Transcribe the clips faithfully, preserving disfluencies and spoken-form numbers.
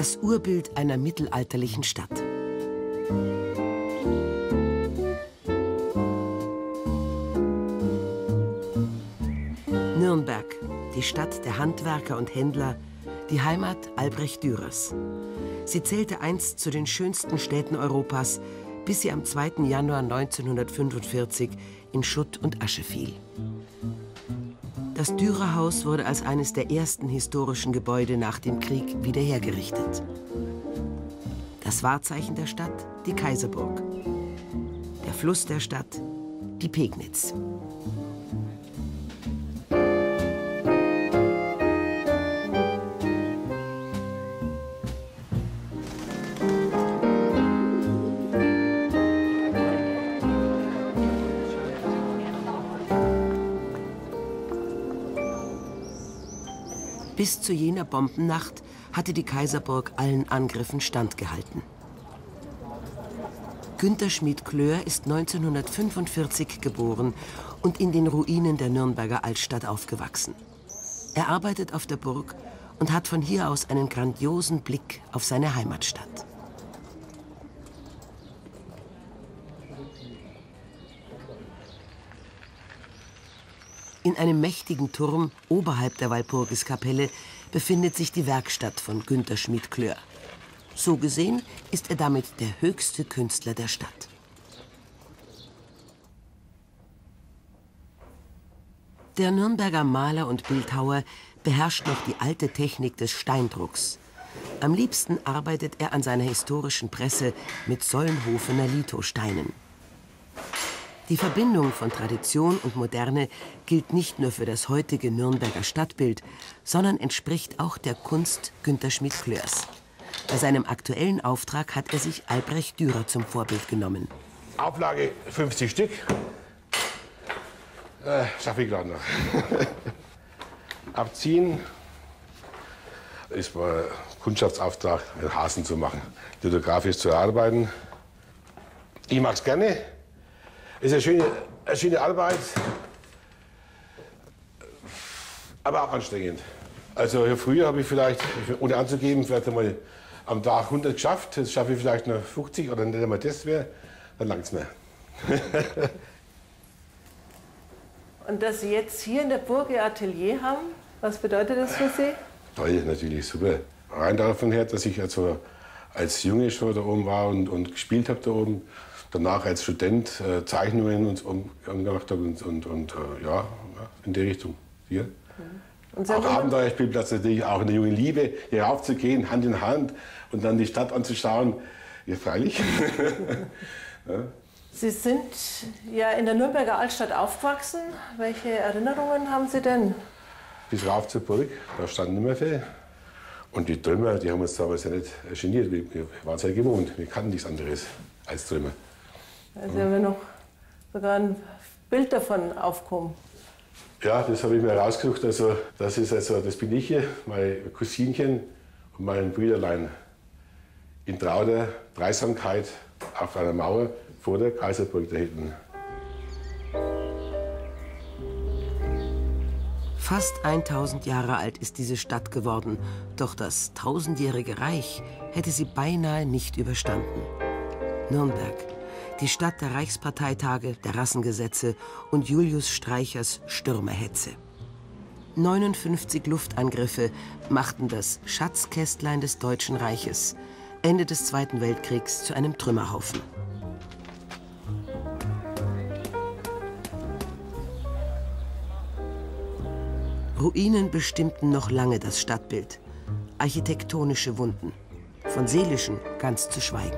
Das Urbild einer mittelalterlichen Stadt. Nürnberg, die Stadt der Handwerker und Händler, die Heimat Albrecht Dürers. Sie zählte einst zu den schönsten Städten Europas, bis sie am zweiten Januar neunzehnhundertfünfundvierzig in Schutt und Asche fiel. Das Dürerhaus wurde als eines der ersten historischen Gebäude nach dem Krieg wiederhergerichtet. Das Wahrzeichen der Stadt, die Kaiserburg. Der Fluss der Stadt, die Pegnitz. Bis zu jener Bombennacht hatte die Kaiserburg allen Angriffen standgehalten. Günter Schmid-Klöhr ist neunzehnhundertfünfundvierzig geboren und in den Ruinen der Nürnberger Altstadt aufgewachsen. Er arbeitet auf der Burg und hat von hier aus einen grandiosen Blick auf seine Heimatstadt. In einem mächtigen Turm oberhalb der Walpurgiskapelle befindet sich die Werkstatt von Günter Schmid-Klöhr. So gesehen ist er damit der höchste Künstler der Stadt. Der Nürnberger Maler und Bildhauer beherrscht noch die alte Technik des Steindrucks. Am liebsten arbeitet er an seiner historischen Presse mit Solnhofener Lithosteinen. Die Verbindung von Tradition und Moderne gilt nicht nur für das heutige Nürnberger Stadtbild, sondern entspricht auch der Kunst Günter Schmid-Klöhrs. Bei seinem aktuellen Auftrag hat er sich Albrecht Dürer zum Vorbild genommen. Auflage fünfzig Stück. Äh, schaffe ich gerade noch. Abziehen. Ist mal Kundschaftsauftrag, einen Hasen zu machen, lithografisch zu arbeiten. Ich mag es gerne. Ist eine schöne, eine schöne Arbeit, aber auch anstrengend. Also früher habe ich vielleicht, ohne anzugeben, vielleicht einmal am Tag hundert geschafft. Jetzt schaffe ich vielleicht noch fünfzig oder nicht einmal das wäre, dann langt es mir. Und dass Sie jetzt hier in der Burg Ihr Atelier haben, was bedeutet das für Sie? Toll, natürlich, super. Rein davon her, dass ich also als Junge schon da oben war und, und gespielt habe da oben. Danach als Student äh, Zeichnungen und, und, gemacht habe und, und, und äh, ja, in die Richtung. Hier. Und auch Abenteuerspielplatz natürlich, auch in der jungen Liebe, hier raufzugehen, Hand in Hand und dann die Stadt anzuschauen. Ja, freilich. Ja. Sie sind ja in der Nürnberger Altstadt aufgewachsen. Welche Erinnerungen haben Sie denn? Bis rauf zur Burg, da standen immer viel. Und die Trümmer, die haben uns damals ja nicht geniert. Wir waren es ja gewohnt, wir kannten nichts anderes als Trümmer. Also haben wir noch sogar ein Bild davon aufgekommen. Ja, das habe ich mir rausgesucht. Also, das, ist also, das bin ich hier, mein Cousinchen und mein Brüderlein. In trauter Dreisamkeit auf einer Mauer vor der Kaiserburg da hinten. Fast tausend Jahre alt ist diese Stadt geworden. Doch das tausendjährige Reich hätte sie beinahe nicht überstanden. Nürnberg. Die Stadt der Reichsparteitage, der Rassengesetze und Julius Streichers Stürmerhetze. neunundfünfzig Luftangriffe machten das Schatzkästlein des Deutschen Reiches Ende des Zweiten Weltkriegs zu einem Trümmerhaufen. Ruinen bestimmten noch lange das Stadtbild. Architektonische Wunden. Von seelischen ganz zu schweigen.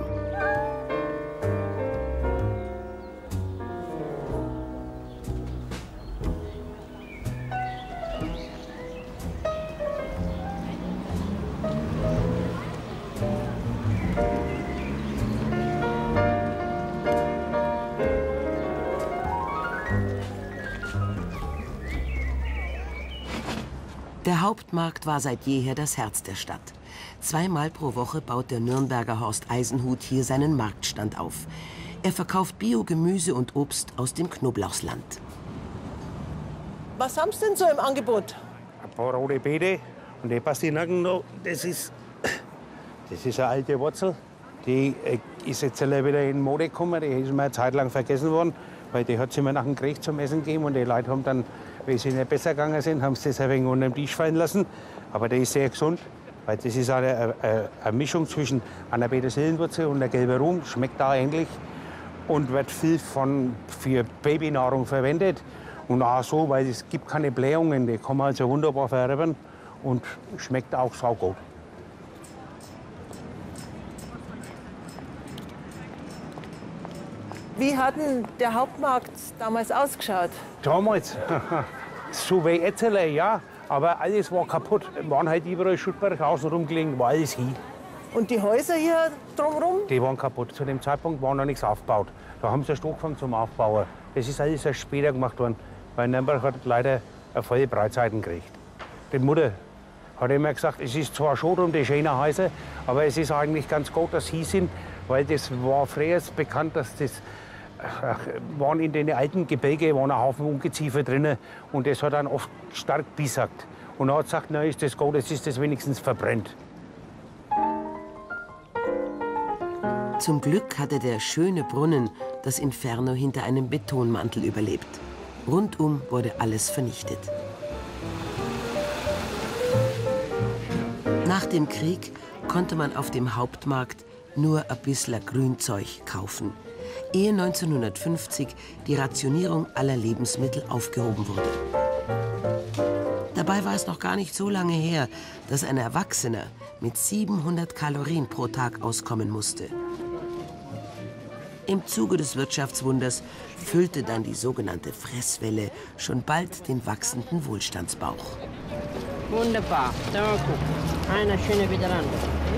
Der Hauptmarkt war seit jeher das Herz der Stadt. Zweimal pro Woche baut der Nürnberger Horst Eisenhut hier seinen Marktstand auf. Er verkauft Bio-Gemüse und Obst aus dem Knoblauchsland. Was haben Sie denn so im Angebot? Ein paar rote Beete und die Pastinaken noch. Das ist Das ist eine alte Wurzel. Die ist jetzt wieder in Mode gekommen. Die ist mal eine Zeit lang vergessen worden. Weil die hat es immer nach dem Krieg zum Essen gegeben. Und die Leute haben dann, wenn sie nicht besser gegangen sind, haben sie das ein wenig unter den Tisch fallen lassen. Aber der ist sehr gesund. Weil das ist eine, eine, eine Mischung zwischen einer Petersillenwurzel und einer gelben Rum. Schmeckt da ähnlich. Und wird viel von, für Babynahrung verwendet. Und auch so, weil es gibt keine Blähungen. Die kann man also wunderbar vererben. Und schmeckt auch saugut. Wie hat denn der Hauptmarkt damals ausgeschaut? Damals? So wie jetzt, ja. Aber alles war kaputt. Waren halt überall Schuttberg außenrum gelegen, war alles hin. Und die Häuser hier drumherum? Die waren kaputt. Zu dem Zeitpunkt war noch nichts aufgebaut. Da haben sie erst angefangen zum Aufbauen. Das ist alles erst später gemacht worden. Weil Nürnberg hat leider eine volle Breitseiten gekriegt. Die Mutter hat immer gesagt, es ist zwar schade um die schönen Häuser, aber es ist eigentlich ganz gut, dass sie sind. Weil das war früher bekannt, dass das waren in den alten Gebirge waren ein Haufen Ungeziefer drin und das hat dann oft stark bisagt. Und er hat gesagt, na ist das gut, jetzt ist das wenigstens verbrennt. Zum Glück hatte der schöne Brunnen das Inferno hinter einem Betonmantel überlebt. Rundum wurde alles vernichtet. Nach dem Krieg konnte man auf dem Hauptmarkt nur ein bisschen Grünzeug kaufen, ehe neunzehnhundertfünfzig die Rationierung aller Lebensmittel aufgehoben wurde. Dabei war es noch gar nicht so lange her, dass ein Erwachsener mit siebenhundert Kalorien pro Tag auskommen musste. Im Zuge des Wirtschaftswunders füllte dann die sogenannte Fresswelle schon bald den wachsenden Wohlstandsbauch. Wunderbar, da guck, einer schöner wie der andere.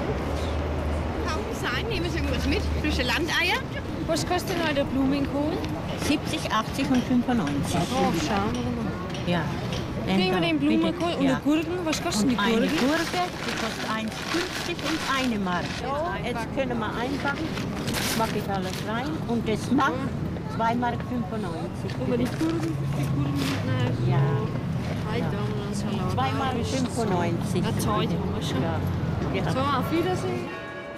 Sein, nehmen Sie irgendwas mit? Frische Landeier? Was kostet denn der Blumenkohl? siebzig, achtzig und fünfundneunzig. Oh, schauen wir mal. Ja. Kriegen wir den Blumenkohl und ja. die Gurken? Was kosten die und eine Gurken? Gurke, die kostet eins fünfzig und eine Mark. So, jetzt können wir einpacken. Das mache ich alles rein. Und das macht zwei Mark fünfundneunzig. Aber die Gurken, die Gurken, Ja. Salat. zwei Mark fünfundneunzig. Eine Zeit haben wir schon. Ja. Ja. So, auf Wiedersehen.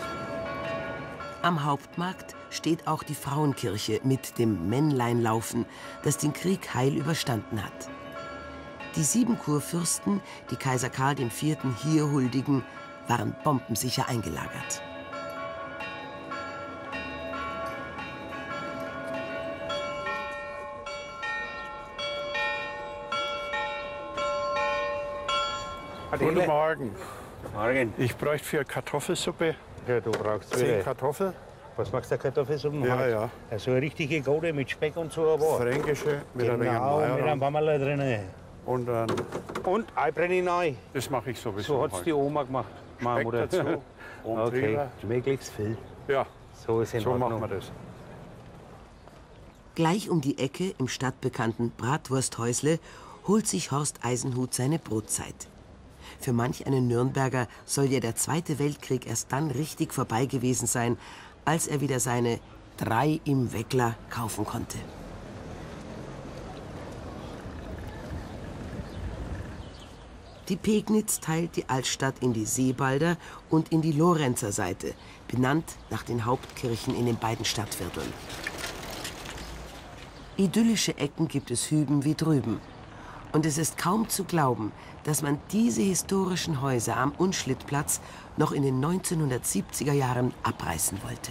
Am Hauptmarkt steht auch die Frauenkirche mit dem Männleinlaufen, das den Krieg heil überstanden hat. Die sieben Kurfürsten, die Kaiser Karl der Vierte hier huldigen, waren bombensicher eingelagert. Guten Morgen. Morgen. Ich bräuchte für Kartoffelsuppe Ja, du brauchst zehn wieder. Kartoffeln. Was magst du, Kartoffelsuppen? Ja, halt? ja. Also eine richtige Gode mit Speck und so. Aber Fränkische mit ein wenig genau, mit einem Eier. Wammerl drin. Und dann, Und Eibrenne rein. das mache ich sowieso. So hat es halt. die Oma gemacht. Meine Speck Mutter. dazu, oben Okay, drüber. möglichst viel. Ja, So ist in so Ordnung. machen wir das. Gleich um die Ecke im stadtbekannten Bratwursthäusle holt sich Horst Eisenhut seine Brotzeit. Für manch einen Nürnberger soll ja der Zweite Weltkrieg erst dann richtig vorbei gewesen sein, als er wieder seine drei im Weckler kaufen konnte. Die Pegnitz teilt die Altstadt in die Seebalder und in die Lorenzer Seite, benannt nach den Hauptkirchen in den beiden Stadtvierteln. Idyllische Ecken gibt es hüben wie drüben. Und es ist kaum zu glauben, dass man diese historischen Häuser am Unschlittplatz noch in den neunzehnhundertsiebziger Jahren abreißen wollte.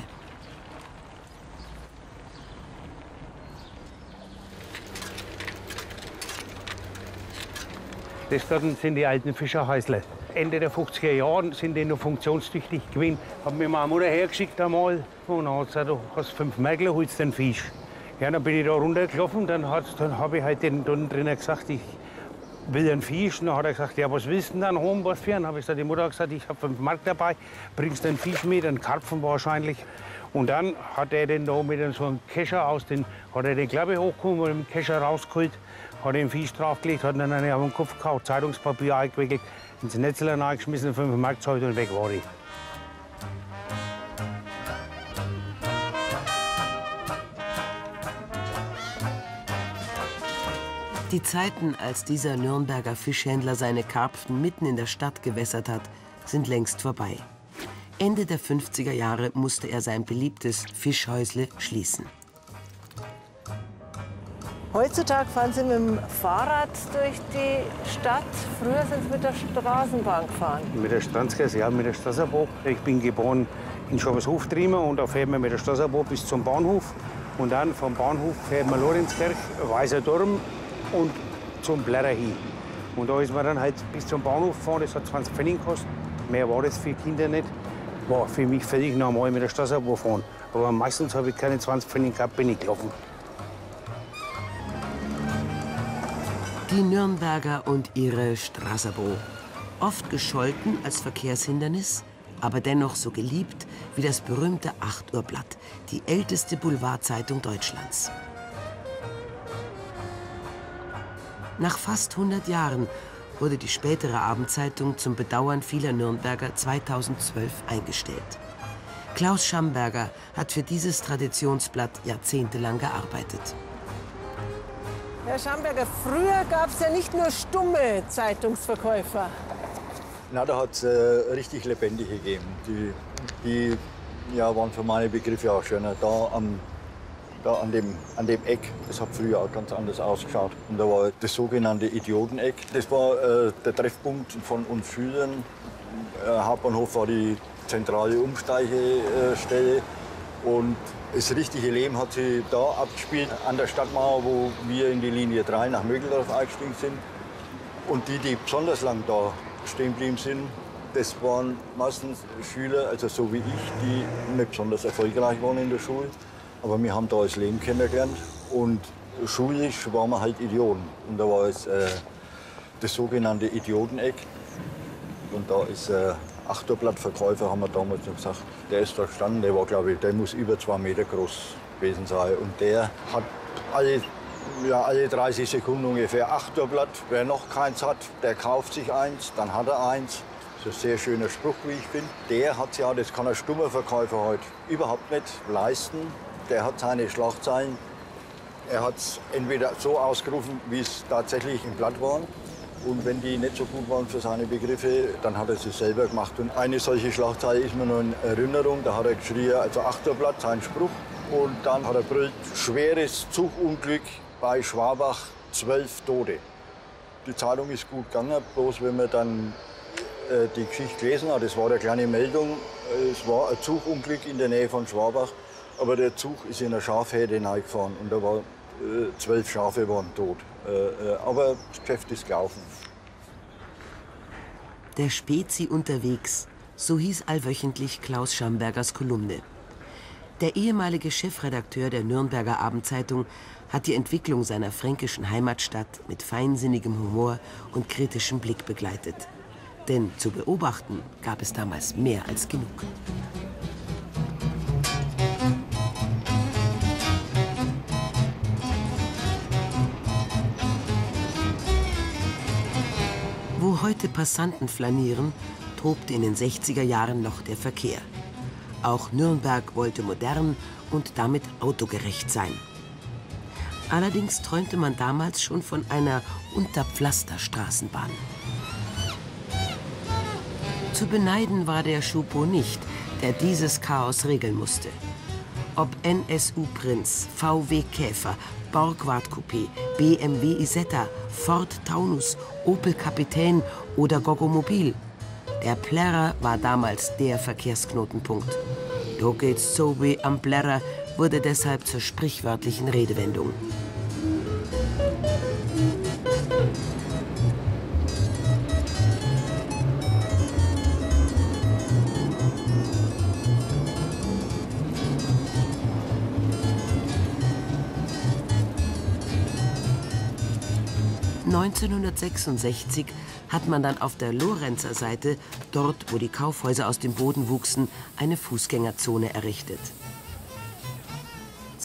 Das dort sind die alten Fischerhäusle. Ende der fünfziger Jahre sind die noch funktionstüchtig gewesen. Hab mir meine Mutter hergeschickt einmal und dann hat sie gesagt, du hast fünf Merkel, holst den Fisch. Ja, dann bin ich da runtergelaufen, dann, hat, dann habe ich halt den drinnen gesagt, ich will einen Fisch. Und dann hat er gesagt, ja, was willst du denn dann haben, was für einen? Dann habe ich gesagt, die Mutter hat gesagt, ich habe fünf Mark dabei, bringst den Fisch mit, einen Karpfen wahrscheinlich. Und dann hat er den da mit so einem Kescher aus, den, hat er den Klappe hochgehoben und den Kescher rausgeholt, hat den Fisch draufgelegt, hat dann auf den Kopf gehauen, Zeitungspapier eingewickelt, ins Netzler reingeschmissen, fünf Mark gezahlt und weg war ich. Die Zeiten, als dieser Nürnberger Fischhändler seine Karpfen mitten in der Stadt gewässert hat, sind längst vorbei. Ende der fünfziger Jahre musste er sein beliebtes Fischhäusle schließen. Heutzutage fahren Sie mit dem Fahrrad durch die Stadt. Früher sind Sie mit der Straßenbahn gefahren. Mit der Stranzgasse, ja, mit der Straßenbahn. Ich bin geboren in Schobershof-Triemer und da fährt man mit der Straßenbahn bis zum Bahnhof. Und dann vom Bahnhof fährt man Lorenzkirch, Weißerdorm und zum Blerrer hin. Und da ist man dann halt bis zum Bahnhof gefahren, das hat zwanzig Pfennig gekostet. Mehr war das für Kinder nicht. War für mich völlig normal mit der Straßenbahn fahren. Aber meistens habe ich keine zwanzig Pfennig gehabt, bin ich gelaufen. Die Nürnberger und ihre Straßenbahn. Oft gescholten als Verkehrshindernis, aber dennoch so geliebt wie das berühmte acht Uhr Blatt, die älteste Boulevardzeitung Deutschlands. Nach fast hundert Jahren wurde die spätere Abendzeitung zum Bedauern vieler Nürnberger zweitausendzwölf eingestellt. Klaus Schamberger hat für dieses Traditionsblatt jahrzehntelang gearbeitet. Herr Schamberger, früher gab es ja nicht nur stumme Zeitungsverkäufer. Na, da hat es äh, richtig lebendige gegeben. Die, die ja, waren für meine Begriffe auch schöner. Da, am, da an, dem, an dem Eck, das hat früher auch ganz anders ausgeschaut. Und da war das sogenannte Idioteneck. Das war äh, der Treffpunkt von uns Schülern. Äh, Hauptbahnhof war die zentrale Umsteigestelle. Und das richtige Leben hat sich da abgespielt, an der Stadtmauer, wo wir in die Linie drei nach Mögeldorf eingestiegen sind. Und die, die besonders lang da stehen geblieben sind, das waren meistens Schüler, also so wie ich, die nicht besonders erfolgreich waren in der Schule. Aber wir haben da das Leben kennengelernt. Und schulisch waren wir halt Idioten. Und da war es äh, das sogenannte Idioteneck. Und da ist äh, acht Uhr Blattverkäufer, haben wir damals noch gesagt. Der ist da gestanden, der war, glaube ich, der muss über zwei Meter groß gewesen sein. Und der hat alle, ja, alle dreißig Sekunden ungefähr acht Uhr Blatt. Wer noch keins hat, der kauft sich eins, dann hat er eins. Das ist ein sehr schöner Spruch, wie ich finde. Der hat ja, das kann ein stummer Verkäufer heute überhaupt nicht leisten. Der hat seine Schlagzeilen. Er hat es entweder so ausgerufen, wie es tatsächlich im Blatt war. Und wenn die nicht so gut waren für seine Begriffe, dann hat er sie selber gemacht. Und eine solche Schlagzeile ist mir noch in Erinnerung. Da hat er geschrien, also acht Uhr Blatt, sein Spruch. Und dann hat er brüllt, schweres Zugunglück bei Schwabach, zwölf Tote. Die Zeitung ist gut gegangen, bloß wenn man dann äh, die Geschichte gelesen hat, das war eine kleine Meldung, es war ein Zugunglück in der Nähe von Schwabach. Aber der Zug ist in eine Schafherde hineingefahren und da war äh, zwölf Schafe waren tot. Äh, äh, aber das Geschäft ist gelaufen. Der Spezi unterwegs, so hieß allwöchentlich Klaus Schambergers Kolumne. Der ehemalige Chefredakteur der Nürnberger Abendzeitung hat die Entwicklung seiner fränkischen Heimatstadt mit feinsinnigem Humor und kritischem Blick begleitet. Denn zu beobachten gab es damals mehr als genug. Wo heute Passanten flanieren, tobte in den sechziger Jahren noch der Verkehr. Auch Nürnberg wollte modern und damit autogerecht sein. Allerdings träumte man damals schon von einer Unterpflasterstraßenbahn. Zu beneiden war der Schupo nicht, der dieses Chaos regeln musste. Ob N S U Prinz, V W Käfer, Borgward Coupé, B M W Isetta, Ford Taunus, Opel Kapitän oder Goggomobil. Der Plärrer war damals der Verkehrsknotenpunkt. Da geht's so wie am Plärrer wurde deshalb zur sprichwörtlichen Redewendung. neunzehnhundertsechsundsechzig hat man dann auf der Lorenzer Seite, dort wo die Kaufhäuser aus dem Boden wuchsen, eine Fußgängerzone errichtet.